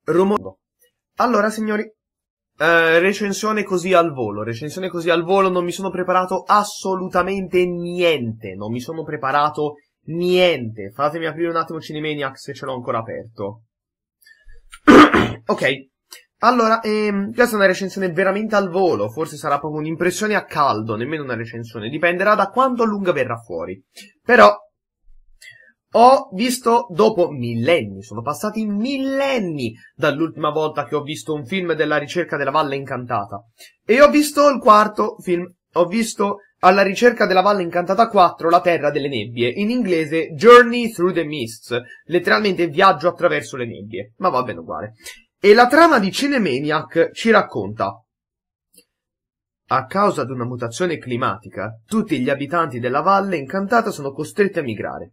Allora, signori, recensione così al volo, non mi sono preparato assolutamente niente, non mi sono preparato niente. Fatemi aprire un attimo Cinemaniac se ce l'ho ancora aperto. Ok, allora, questa è una recensione veramente al volo, forse sarà proprio un'impressione a caldo, nemmeno una recensione, dipenderà da quanto lunga verrà fuori. Però ho visto, dopo millenni, sono passati millenni dall'ultima volta che ho visto un film della ricerca della Valle Incantata. E ho visto il quarto film, ho visto Alla ricerca della Valle Incantata 4, La Terra delle Nebbie, in inglese Journey Through the Mists, letteralmente Viaggio attraverso le nebbie, ma va bene uguale. E la trama di Cinemaniac ci racconta: a causa di una mutazione climatica, tutti gli abitanti della Valle Incantata sono costretti a migrare.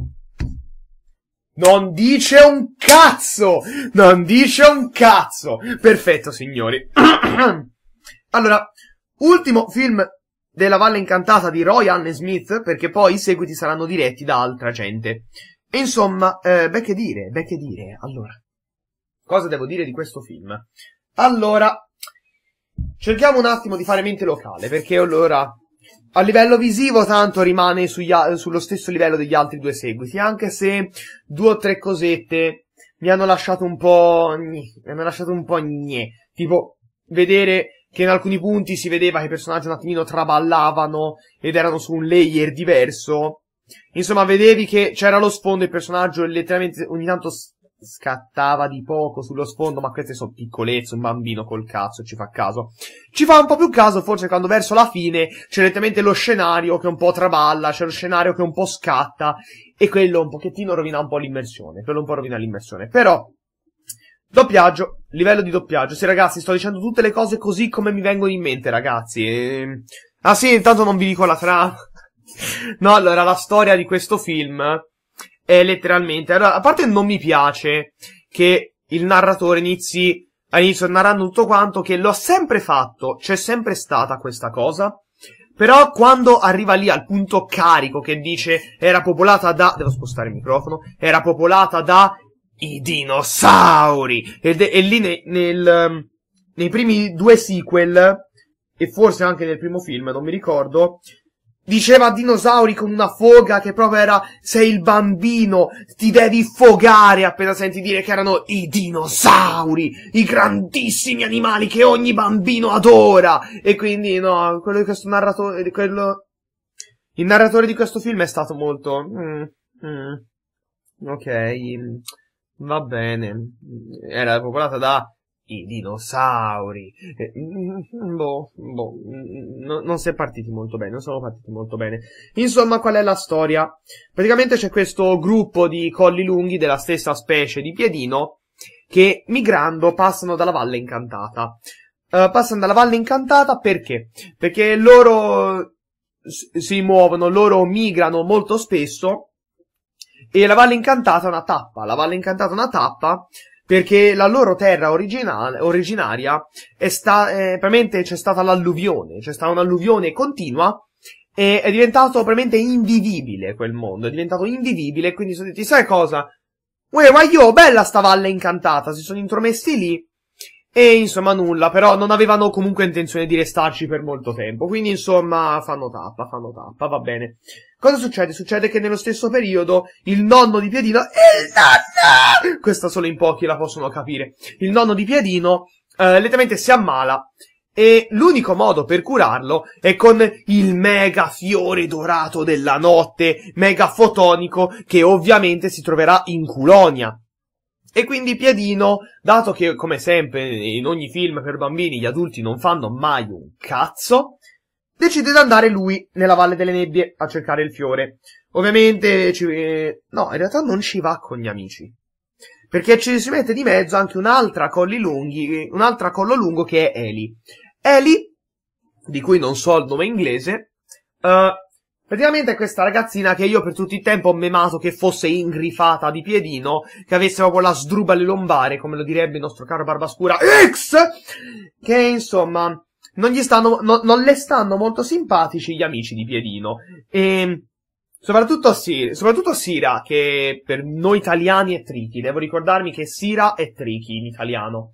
Non dice un cazzo! Non dice un cazzo! Perfetto, signori. Allora, ultimo film della Valle Incantata di Roy Allen Smith, perché poi i seguiti saranno diretti da altra gente. E insomma, beh che dire. Allora, cosa devo dire di questo film? Allora, cerchiamo un attimo di fare mente locale, perché allora, a livello visivo tanto rimane sullo stesso livello degli altri due seguiti, anche se 2 o 3 cosette mi hanno lasciato un po'... tipo, vedere che in alcuni punti si vedeva che i personaggi un attimino traballavano ed erano su un layer diverso. Insomma, vedevi che c'era lo sfondo e il personaggio letteralmente ogni tanto scattava di poco sullo sfondo, ma queste sono piccolezze, un bambino col cazzo ci fa caso. Ci fa un po' più caso forse quando verso la fine c'è letteralmente lo scenario che un po' traballa, c'è lo scenario che un po' scatta, e quello un pochettino rovina un po' l'immersione, però... Doppiaggio, livello di doppiaggio. Sì, ragazzi, sto dicendo tutte le cose così come mi vengono in mente, ragazzi. Ah sì, intanto non vi dico la trama. No, allora, la storia di questo film è letteralmente... Allora, a parte non mi piace che il narratore inizi all'inizio narrando tutto quanto, che l'ho sempre fatto, c'è sempre stata questa cosa. Però quando arriva lì al punto carico che dice era popolata da... Devo spostare il microfono. Era popolata da... i dinosauri! E lì nei primi 2 sequel, e forse anche nel primo film, non mi ricordo, diceva dinosauri con una foga che proprio era: sei il bambino, ti devi fogare appena senti dire che erano i dinosauri, i grandissimi animali che ogni bambino adora. E quindi no, quello di questo narratore, il narratore di questo film è stato molto ok, va bene, era popolata da i dinosauri. Non si è partiti molto bene, non sono partiti molto bene. Insomma, qual è la storia? Praticamente c'è questo gruppo di colli lunghi della stessa specie di piedino che migrando passano dalla Valle Incantata. Passano dalla Valle Incantata perché? Perché loro si muovono, loro migrano molto spesso. E la Valle Incantata è una tappa, perché la loro terra originaria probabilmente c'è stata l'alluvione, c'è stata un'alluvione continua, e è diventato probabilmente invivibile quel mondo, è diventato invivibile, quindi sono detti: sai cosa? Uè, ma io, bella sta Valle Incantata, si sono intromessi lì, e insomma nulla, però non avevano comunque intenzione di restarci per molto tempo, quindi insomma fanno tappa, va bene. Cosa succede? Succede che nello stesso periodo il nonno di Piedino... Questa solo in pochi la possono capire. Il nonno di Piedino letteralmente si ammala, e l'unico modo per curarlo è con il mega fiore dorato della notte, mega fotonico, che ovviamente si troverà in Culonia. E quindi Piedino, dato che come sempre in ogni film per bambini gli adulti non fanno mai un cazzo, decide di andare lui nella Valle delle Nebbie a cercare il fiore. Ovviamente no, in realtà non ci va con gli amici, perché ci si mette di mezzo anche un'altra collo lungo che è Ellie. Ellie, di cui non so il nome inglese, praticamente è questa ragazzina che io per tutto il tempo ho memato che fosse ingrifata di Piedino, che avesse proprio la sdrubale lombare, come lo direbbe il nostro caro Barbascura X, che insomma non le stanno molto simpatici gli amici di Piedino. E Soprattutto Sira, che per noi italiani è Tricky. Devo ricordarmi che Sira è Tricky in italiano.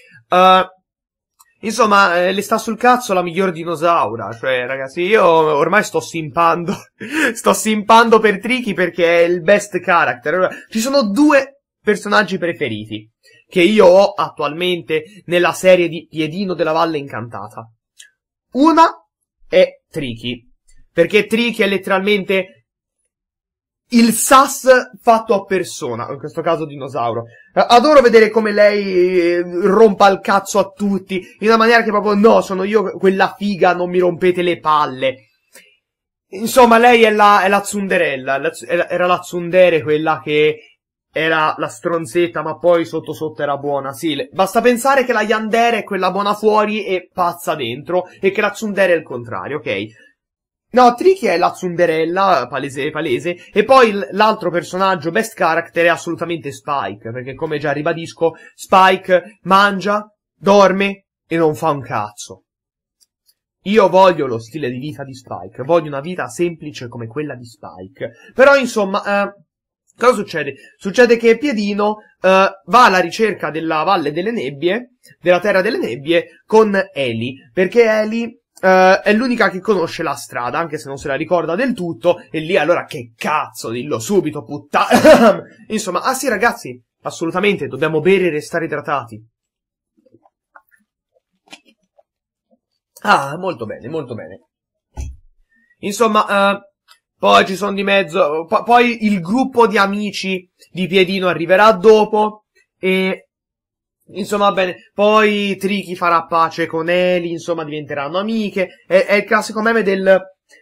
Insomma, le sta sul cazzo la miglior dinosaura. Cioè, ragazzi, io ormai sto simpando. Sto simpando per Tricky perché è il best character. Allora, ci sono due personaggi preferiti che io ho attualmente nella serie di Piedino della Valle Incantata. Una è Tricky, perché Tricky è letteralmente il sas fatto a persona, in questo caso dinosauro. Adoro vedere come lei rompa il cazzo a tutti, in una maniera che proprio, no, sono io quella figa, non mi rompete le palle. Insomma, lei è la Tsunderella, era la Tsundere, quella che era la stronzetta, ma poi sotto sotto era buona. Sì, basta pensare che la Yandere è quella buona fuori e pazza dentro, e che la Tsundere è il contrario, ok? No, Tricky è la Tsunderella, palese, e poi l'altro personaggio best character è assolutamente Spike, perché come già ribadisco, Spike mangia, dorme e non fa un cazzo. Io voglio lo stile di vita di Spike, voglio una vita semplice come quella di Spike. Però insomma, cosa succede? Succede che Piedino va alla ricerca della Valle delle Nebbie, della Terra delle Nebbie, con Ellie, perché Ellie è l'unica che conosce la strada, anche se non se la ricorda del tutto, e lì allora che cazzo, dillo subito, puttana. Insomma, ah sì ragazzi, assolutamente, dobbiamo bere e restare idratati. Ah, molto bene, molto bene. Insomma, poi ci sono di mezzo, poi il gruppo di amici di Piedino arriverà dopo, e insomma, va bene, poi Tricky farà pace con Eli, insomma, diventeranno amiche. È il classico meme del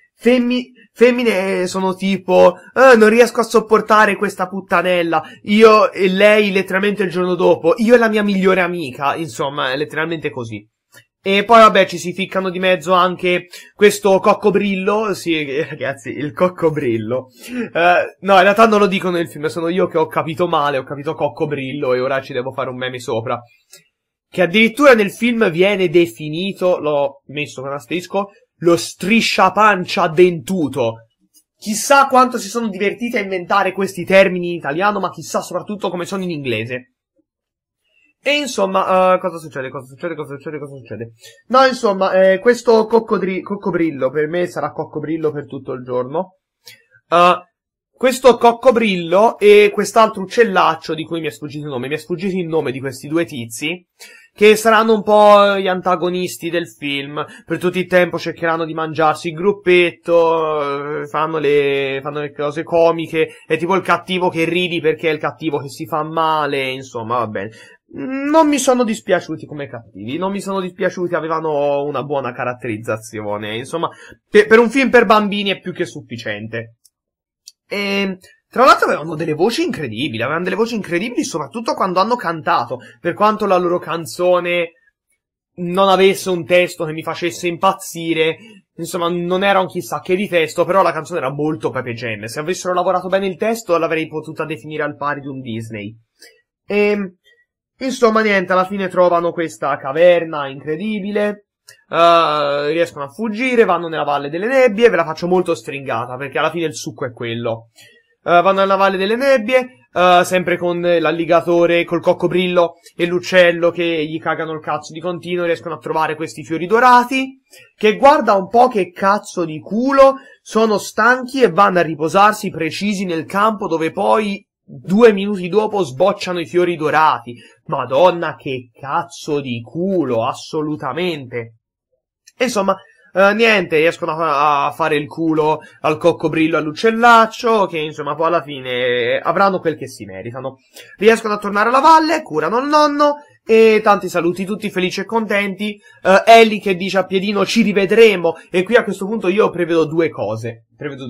femmine sono tipo, non riesco a sopportare questa puttanella. Io e lei letteralmente il giorno dopo, io e la mia migliore amica, insomma, è letteralmente così. E poi vabbè ci si ficcano di mezzo anche questo coccobrillo, sì ragazzi, il coccobrillo. No, in realtà non lo dico nel film, sono io che ho capito male, ho capito coccobrillo e ora ci devo fare un meme sopra. Che addirittura nel film viene definito, l'ho messo con asterisco, lo strisciapancia dentuto. Chissà quanto si sono divertiti a inventare questi termini in italiano, ma chissà soprattutto come sono in inglese. E insomma, cosa succede? No, insomma, questo coccobrillo, per me sarà coccobrillo per tutto il giorno. Questo coccobrillo e quest'altro uccellaccio di cui mi è sfuggito il nome, mi è sfuggito il nome di questi due tizi, che saranno un po' gli antagonisti del film. Per tutto il tempo cercheranno di mangiarsi il gruppetto, fanno le cose comiche, è tipo il cattivo che ridi perché è il cattivo che si fa male, insomma, va bene. Non mi sono dispiaciuti come cattivi, non mi sono dispiaciuti, avevano una buona caratterizzazione, insomma, per un film per bambini è più che sufficiente. E tra l'altro avevano delle voci incredibili, soprattutto quando hanno cantato, per quanto la loro canzone non avesse un testo che mi facesse impazzire, insomma, non era un chissà che di testo, però la canzone era molto Pepe Jam. Se avessero lavorato bene il testo l'avrei potuta definire al pari di un Disney. Insomma, niente, alla fine trovano questa caverna incredibile, riescono a fuggire, vanno nella Valle delle Nebbie, ve la faccio molto stringata, perché alla fine il succo è quello. Vanno nella Valle delle Nebbie, sempre con l'alligatore, col coccobrillo e l'uccello che gli cagano il cazzo di continuo, riescono a trovare questi fiori dorati, che guarda un po' che cazzo di culo, sono stanchi e vanno a riposarsi precisi nel campo dove poi 2 minuti dopo sbocciano i fiori dorati. Madonna, che cazzo di culo, assolutamente. Insomma, niente, riescono a fare il culo al coccobrillo e all'uccellaccio, che insomma poi alla fine avranno quel che si meritano. Riescono a tornare alla valle, curano il nonno, e tanti saluti, tutti felici e contenti. Ellie che dice a Piedino ci rivedremo, e qui a questo punto io prevedo due cose.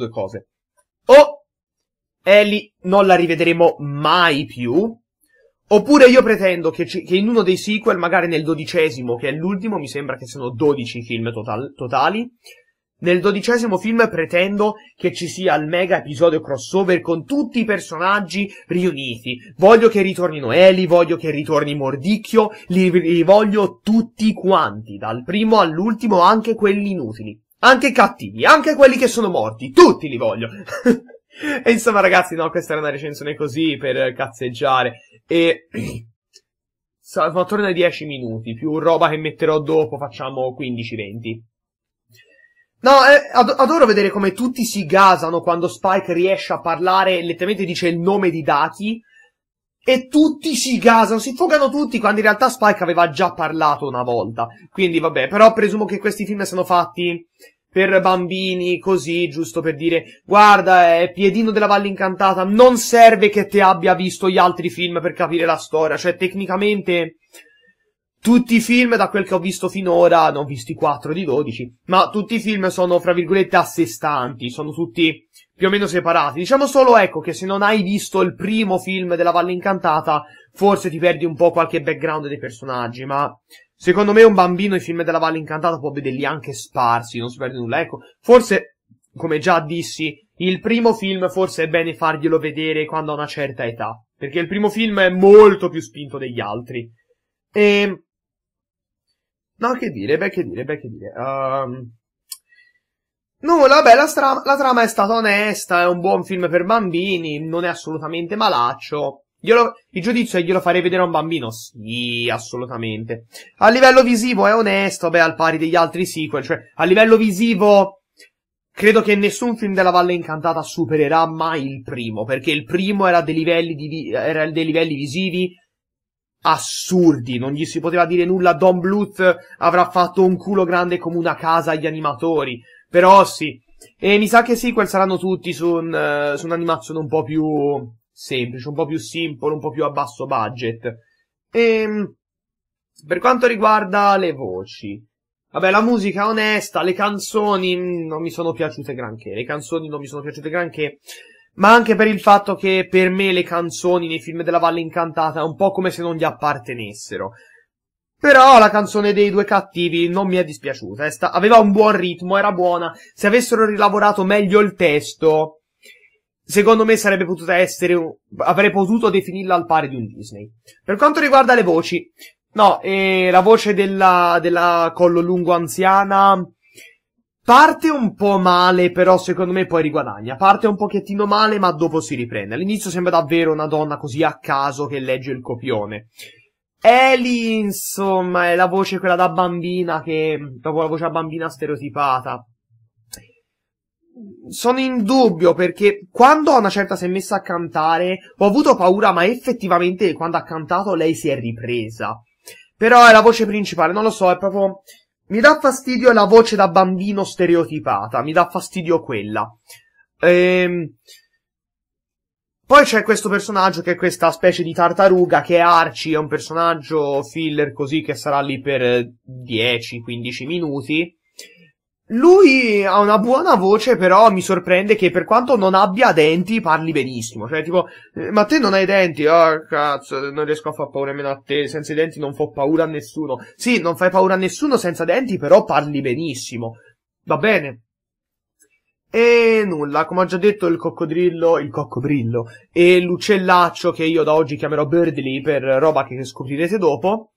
O Ellie non la rivedremo mai più, oppure io pretendo che in uno dei sequel, magari nel 12°, che è l'ultimo, mi sembra che siano 12 film totali, nel 12° film pretendo che ci sia il mega episodio crossover con tutti i personaggi riuniti. Voglio che ritornino Ellie, voglio che ritorni Mordicchio, li voglio tutti quanti, dal primo all'ultimo, anche quelli inutili. Anche cattivi, anche quelli che sono morti, tutti li voglio. E insomma ragazzi, no, questa era una recensione così per cazzeggiare. E sono attorno ai 10 minuti, più roba che metterò dopo, facciamo 15-20. No, adoro vedere come tutti si gasano quando Spike riesce a parlare e letteralmente dice il nome di Daki. E tutti si gasano, si fogano tutti, quando in realtà Spike aveva già parlato una volta. Quindi vabbè, però presumo che questi film siano fatti per bambini, così, giusto per dire, guarda, è Piedino della Valle Incantata, non serve che te abbia visto gli altri film per capire la storia. Cioè, tecnicamente, tutti i film, da quel che ho visto finora, ne ho visti 4 di 12, ma tutti i film sono, fra virgolette, a sé stanti, sono tutti più o meno separati. Diciamo solo, ecco, che se non hai visto il primo film della Valle Incantata, forse ti perdi un po' qualche background dei personaggi, ma secondo me un bambino i film della Valle Incantata può vederli anche sparsi, non si perde nulla. Ecco, forse, come già dissi, il primo film forse è bene farglielo vedere quando ha una certa età, perché il primo film è molto più spinto degli altri. No, che dire, che dire. No, vabbè, la trama è stata onesta, è un buon film per bambini, non è assolutamente malaccio. Il giudizio glielo farei vedere a un bambino? Sì, assolutamente. A livello visivo è onesto, beh, al pari degli altri sequel, cioè, a livello visivo, credo che nessun film della Valle Incantata supererà mai il primo, perché il primo era dei livelli visivi assurdi, non gli si poteva dire nulla. Don Bluth avrà fatto un culo grande come una casa agli animatori, però sì. E mi sa che sequel saranno tutti su un'animazione un po' più semplice, un po' più simple, un po' più a basso budget. Per quanto riguarda le voci, vabbè, la musica è onesta, le canzoni non mi sono piaciute granché, ma anche per il fatto che per me le canzoni nei film della Valle Incantata è un po' come se non gli appartenessero. Però la canzone dei due cattivi non mi è dispiaciuta, aveva un buon ritmo, era buona. Se avessero rilavorato meglio il testo, secondo me sarebbe potuta avrei potuto definirla al pari di un Disney. Per quanto riguarda le voci, no, la voce della collo lungo anziana parte un po' male, però secondo me poi riguadagna. Parte un pochettino male, ma dopo si riprende. All'inizio sembra davvero una donna così a caso che legge il copione. Ellie, insomma, è la voce quella da bambina proprio la voce da bambina stereotipata. Sono in dubbio, perché quando a una certa si è messa a cantare, ho avuto paura, ma effettivamente quando ha cantato lei si è ripresa. Però è la voce principale, non lo so, è proprio... Mi dà fastidio la voce da bambino stereotipata, mi dà fastidio quella. Poi c'è questo personaggio che è questa specie di tartaruga, che è Archie, è un personaggio filler così che sarà lì per 10-15 minuti. Lui ha una buona voce, però mi sorprende che per quanto non abbia denti parli benissimo. Cioè tipo, ma te non hai denti? Oh cazzo, non riesco a far paura nemmeno a te, senza i denti non fa paura a nessuno. Sì, non fai paura a nessuno senza denti, però parli benissimo. Va bene. E nulla, come ho già detto, il coccodrillo e l'uccellaccio, che io da oggi chiamerò Birdly per roba che scoprirete dopo,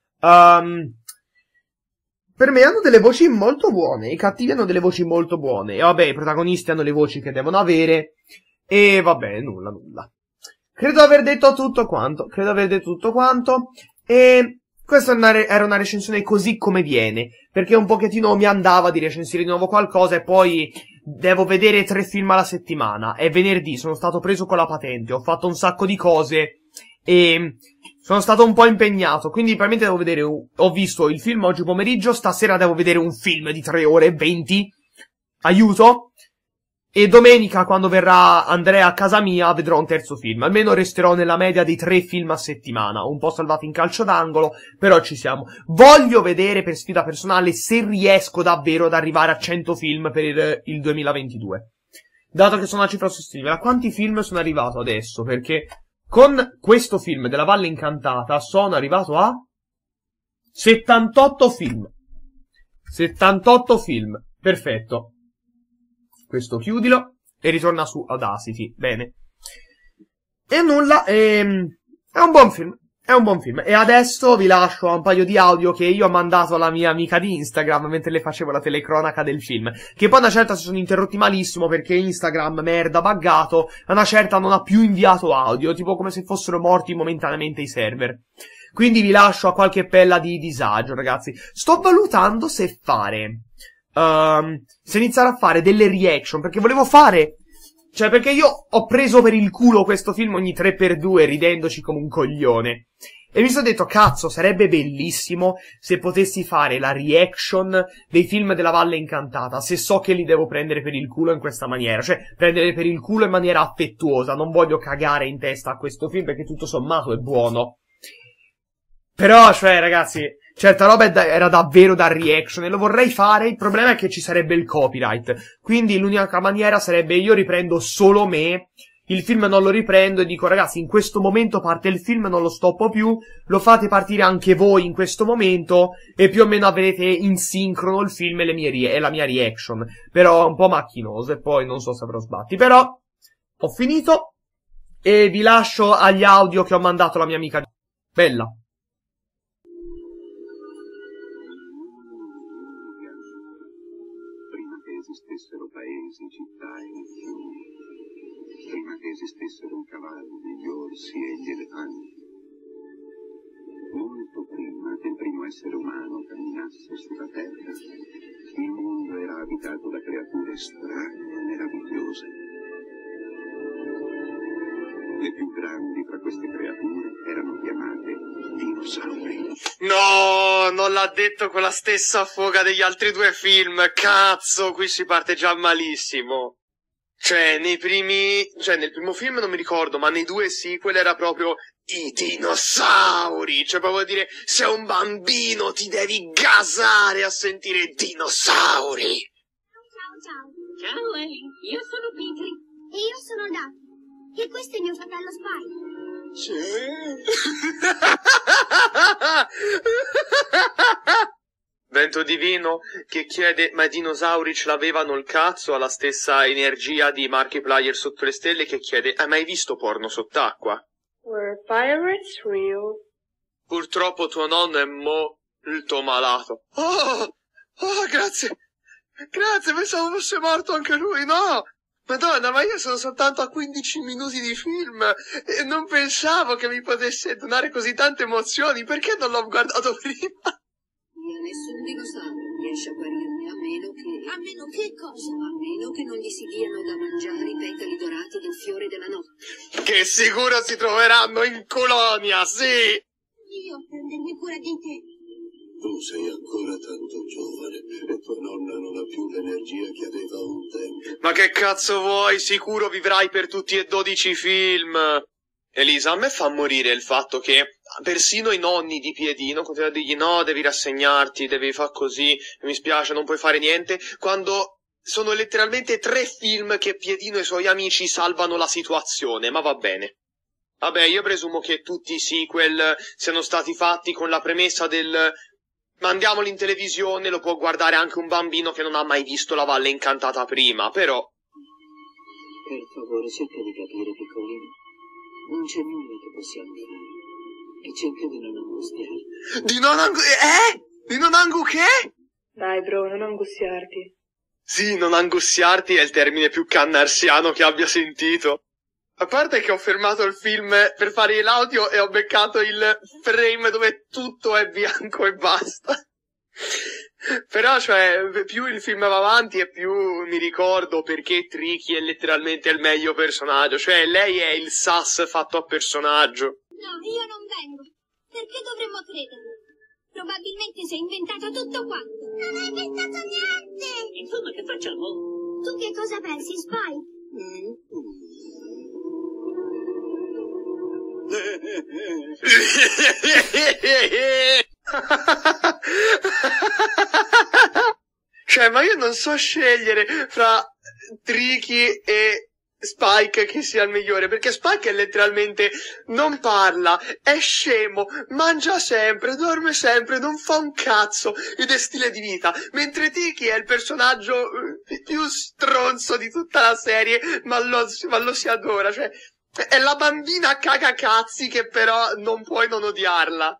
per me hanno delle voci molto buone, i cattivi hanno delle voci molto buone, e vabbè, i protagonisti hanno le voci che devono avere, e vabbè, nulla. Credo aver detto tutto quanto, e questa era una recensione così come viene, perché un pochettino mi andava di recensire di nuovo qualcosa, e poi devo vedere 3 film alla settimana, è venerdì, sono stato preso con la patente, ho fatto un sacco di cose, e sono stato un po' impegnato, quindi probabilmente devo vedere, ho visto il film oggi pomeriggio, stasera devo vedere un film di 3 ore e 20, aiuto, e domenica quando verrà Andrea a casa mia vedrò un terzo film, almeno resterò nella media dei 3 film a settimana, un po' salvati in calcio d'angolo, però ci siamo. Voglio vedere per sfida personale se riesco davvero ad arrivare a 100 film per il 2022, dato che sono una cifra sostenibile. A quanti film sono arrivato adesso? Perché con questo film della Valle Incantata sono arrivato a 78 film. 78 film. Perfetto. Questo chiudilo e ritorna su Audacity. Bene. E nulla, è un buon film. È un buon film. E adesso vi lascio a un paio di audio che io ho mandato alla mia amica di Instagram mentre le facevo la telecronaca del film. Che poi una certa si sono interrotti malissimo perché Instagram, merda, buggato, e una certa non ha più inviato audio, tipo come se fossero morti momentaneamente i server. Quindi vi lascio a qualche pella di disagio, ragazzi. Sto valutando se fare... se iniziare a fare delle reaction, perché volevo fare... Cioè, perché io ho preso per il culo questo film ogni 3x2 ridendoci come un coglione. E mi sono detto, cazzo, sarebbe bellissimo se potessi fare la reaction dei film della Valle Incantata, se so che li devo prendere per il culo in questa maniera. Cioè, prendere per il culo in maniera affettuosa. Non voglio cagare in testa a questo film perché tutto sommato è buono. Però, cioè, ragazzi, certa roba era davvero da reaction e lo vorrei fare, il problema è che ci sarebbe il copyright. Quindi l'unica maniera sarebbe io riprendo solo me, il film non lo riprendo e dico ragazzi in questo momento parte il film, non lo stoppo più, lo fate partire anche voi in questo momento e più o meno avrete in sincrono il film e, e la mia reaction. Però un po' macchinoso e poi non so se avrò sbatti. Però ho finito e vi lascio agli audio che ho mandato alla mia amica. Bella. Esistessero paesi, città e nazioni, prima che esistessero i cavalli, gli orsi e gli elefanti, molto prima che il primo essere umano camminasse sulla terra, il mondo era abitato da creature strane e meravigliose. Le più grandi fra queste creature erano chiamate dinosauri. No, non l'ha detto con la stessa foga degli altri due film. Cazzo, qui si parte già malissimo. Cioè, nel primo film non mi ricordo, ma nei due sequel era proprio i dinosauri. Cioè, proprio dire, sei un bambino, ti devi gasare a sentire dinosauri. Ciao, ciao. Ciao, Ellie. Io sono Petri. E io sono Daphne. E questo è mio fratello Spike. Vento divino che chiede ma i dinosauri ce l'avevano il cazzo, ha la stessa energia di Markiplier sotto le stelle che chiede hai mai visto porno sott'acqua? Were pirates real? Purtroppo tuo nonno è molto malato. Oh, grazie, pensavo fosse morto anche lui, no! Madonna, ma io sono soltanto a 15 minuti di film e non pensavo che mi potesse donare così tante emozioni. Perché non l'ho guardato prima? Nessun dinosauro riesce a guarirne a meno che... A meno che cosa? A meno che non gli si diano da mangiare i petali dorati del fiore della notte. Che sicuro si troveranno in colonia, sì! Io a prendermi cura di te. Tu sei ancora tanto giovane e tua nonna non ha più l'energia che aveva un tempo. Ma che cazzo vuoi? Sicuro vivrai per tutti e 12 i film. Elisa, a me fa morire il fatto che persino i nonni di Piedino continuano a dirgli no, devi rassegnarti, devi far così, mi spiace, non puoi fare niente, quando sono letteralmente 3 film che Piedino e i suoi amici salvano la situazione, ma va bene. Vabbè, io presumo che tutti i sequel siano stati fatti con la premessa del mandiamoli in televisione, lo può guardare anche un bambino che non ha mai visto La Valle Incantata prima, però... Per favore, cerca di capire, piccolino. Non c'è nulla che possiamo fare. E cerca di non angustiarti. Di non angu che? Dai, bro, non angustiarti. Sì, non angustiarti è il termine più cannarsiano che abbia sentito. A parte che ho fermato il film per fare l'audio e ho beccato il frame dove tutto è bianco e basta. Però, cioè, più il film va avanti e più mi ricordo perché Tricky è letteralmente il meglio personaggio. Cioè, lei è il sas fatto a personaggio. No, io non vengo. Perché dovremmo crederlo? Probabilmente si è inventato tutto quanto. Non hai inventato niente! Insomma, che facciamo? Tu che cosa pensi, Spy? Cioè, ma io non so scegliere fra Tricky e Spike che sia il migliore, perché Spike è letteralmente non parla, è scemo, mangia sempre, dorme sempre, non fa un cazzo ed è stile di vita, mentre Tricky è il personaggio più stronzo di tutta la serie, ma lo si adora, cioè È la bambina cagacazzi che però non puoi non odiarla.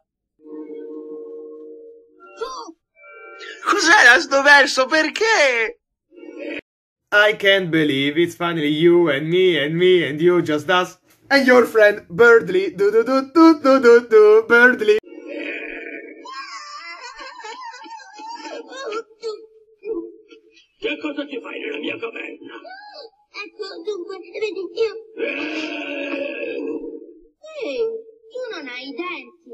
Cos'era sto verso? Perché? I can't believe it's finally you and me and you, just us. And your friend, Birdly. Birdly. Che cosa ti fai nella mia caverna? Ecco, dunque, vedi, io... tu non hai i denti.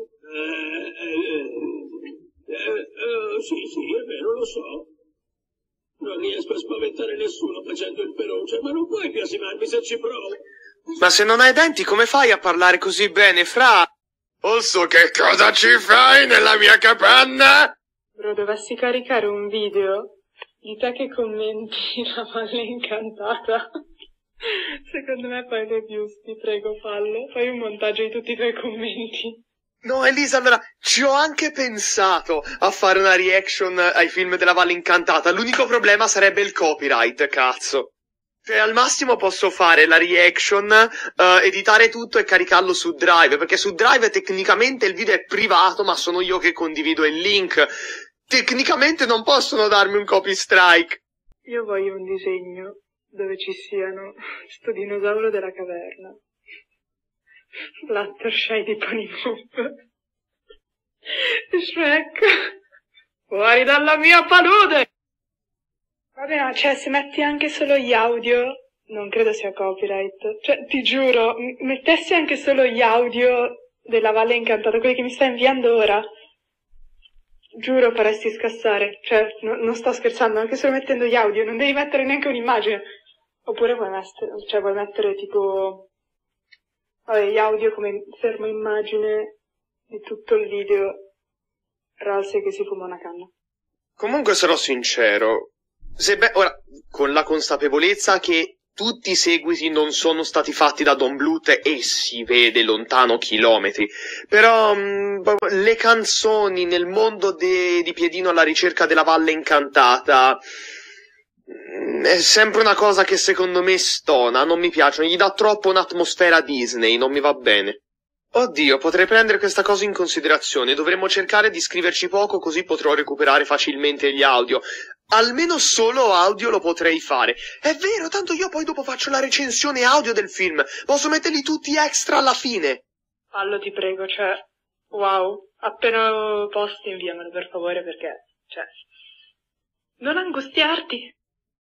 Sì, è vero, lo so. Non riesco a spaventare nessuno facendo il feroce, ma non puoi biasimarmi se ci provo. Ma se non hai denti, come fai a parlare così bene, Fra? Also, che cosa ci fai nella mia capanna? Bro, dovessi caricare un video di te che commenti la Valle Incantata. Secondo me poi le views, ti prego, fallo. Fai un montaggio di tutti i tuoi commenti. No, Elisa, allora, ci ho anche pensato a fare una reaction ai film della Valle Incantata. L'unico problema sarebbe il copyright, cazzo. Cioè, al massimo posso fare la reaction, editare tutto e caricarlo su Drive, perché su Drive tecnicamente il video è privato, ma sono io che condivido il link. Tecnicamente non possono darmi un copy strike. Io voglio un disegno dove ci siano sto dinosauro della caverna, Fluttershy di Ponymoop, Shrek, fuori dalla mia palude! Vabbè, ma cioè, se metti anche solo gli audio, non credo sia copyright. Cioè, ti giuro, mettessi anche solo gli audio della Valle Incantata, quelli che mi stai inviando ora, giuro faresti scassare. Cioè, non sto scherzando, anche solo mettendo gli audio, non devi mettere neanche un'immagine. Oppure vuoi mettere tipo... Vabbè, gli audio come fermo immagine di tutto il video, Ralsei che si fuma una canna. Comunque sarò sincero, ora, con la consapevolezza che tutti i seguiti non sono stati fatti da Don Bluth e si vede lontano chilometri, però le canzoni nel mondo di Piedino alla ricerca della Valle Incantata è sempre una cosa che secondo me stona, non mi piacciono, gli dà troppo un'atmosfera Disney, non mi va bene. Oddio, potrei prendere questa cosa in considerazione, dovremmo cercare di scriverci poco così potrò recuperare facilmente gli audio. Almeno solo audio lo potrei fare. È vero, tanto io poi dopo faccio la recensione audio del film, posso metterli tutti extra alla fine. Fallo, ti prego, cioè, wow, appena posti inviamelo per favore perché, cioè, non angustiarti.